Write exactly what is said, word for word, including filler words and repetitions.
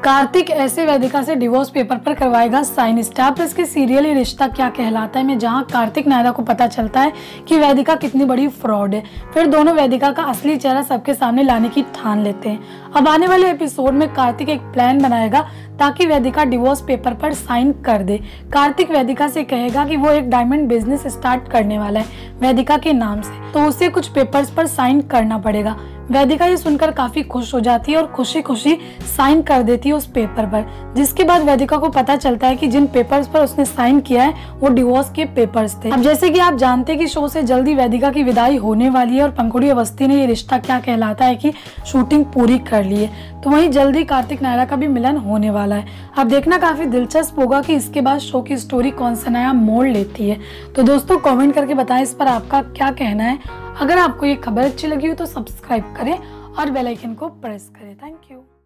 कार्तिक ऐसे वेदिका से divorce paper पर करवाएगा साइन। स्टार प्लस के सीरियल ये रिश्ता क्या कहलाता है में जहां कार्तिक नायरा को पता चलता है कि वेदिका कितनी बड़ी फ्रॉड है, फिर दोनों वेदिका का असली चेहरा सबके सामने लाने की ठान लेते हैं। अब आने वाले एपिसोड में कार्तिक एक प्लान बनाएगा ताकि वेदिका डिवोर्स पेपर पर साइन कर दे। कार्तिक वेदिका से कहेगा कि वो एक डायमंड बिजनेस स्टार्ट करने वाला है वेदिका के नाम से, तो उसे कुछ पेपर्स पर साइन करना पड़ेगा। वेदिका ये सुनकर काफी खुश हो जाती है और खुशी खुशी साइन कर देती है उस पेपर पर, जिसके बाद वेदिका को पता चलता है कि जिन पेपर्स पर उसने साइन किया है वो डिवोर्स के पेपर्स थे। अब जैसे कि आप जानते हैं कि शो से जल्दी वेदिका की विदाई होने वाली है और पंखुड़ी अवस्थी ने ये रिश्ता क्या कहलाता है कि शूटिंग पूरी कर ली है, तो वहीं जल्दी कार्तिक नायरा का भी मिलन होने वाला है। अब देखना काफी दिलचस्प होगा कि इसके बाद शो की स्टोरी कौन सा नया मोड़ लेती है। तो दोस्तों कमेंट करके बताएं इस पर आपका क्या कहना है। अगर आपको ये खबर अच्छी लगी हो तो सब्सक्राइब करें और बेल आइकन को प्रेस करें। Thank you.